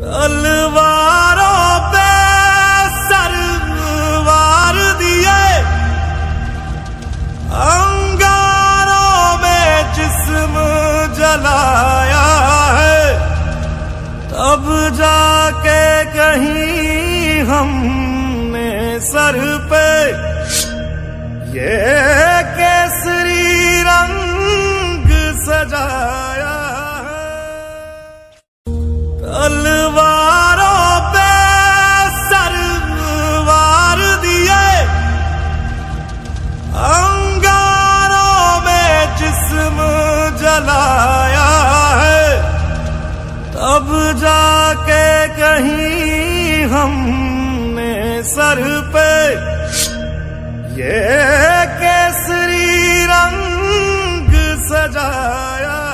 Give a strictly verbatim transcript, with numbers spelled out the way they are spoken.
तलवारों पे सरवार दिए, अंगारों में जिस्म जलाया है, तब जाके कहीं हमने सर पे ये केसरी रंग सजाया है। तलवारों पे सरवार दिए, अंगारों में जिस्म जलाया है, तब जाके कहीं हमने सर पे ये केसरी रंग सजाया।